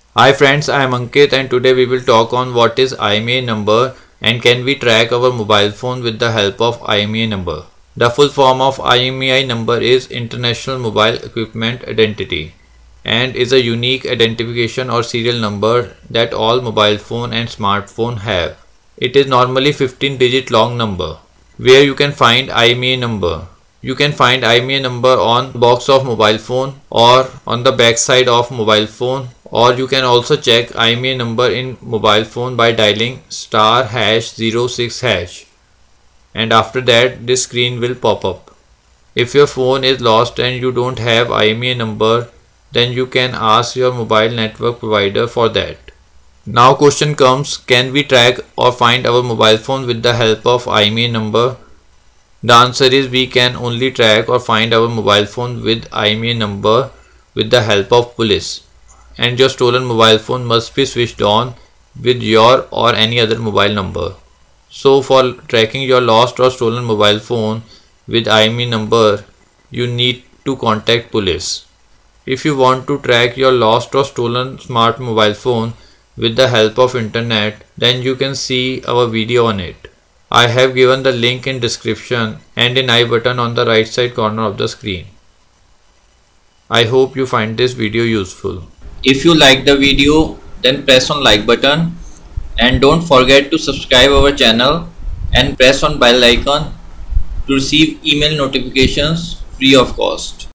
Hi friends, I am Ankit and today we will talk on what is IMEI number and can we track our mobile phone with the help of IMEI number. The full form of IMEI number is International Mobile Equipment Identity and is a unique identification or serial number that all mobile phone and smartphone have. It is normally 15-digit long number. Where you can find IMEI number. You can find IMEI number on box of mobile phone or on the back side of mobile phone, or you can also check IMEI number in mobile phone by dialing *#06# and after that this screen will pop up. If your phone is lost and you don't have IMEI number, then you can ask your mobile network provider for that. Now question comes, can we track or find our mobile phone with the help of IMEI number? The answer is we can only track or find our mobile phone with IMEI number with the help of police, and your stolen mobile phone must be switched on with your or any other mobile number. So for tracking your lost or stolen mobile phone with IMEI number, you need to contact police. If you want to track your lost or stolen smart mobile phone with the help of internet, then you can see our video on it. I have given the link in description and in I button on the right side corner of the screen. I hope you find this video useful. If you like the video, then press on like button and don't forget to subscribe our channel and press on bell icon to receive email notifications free of cost.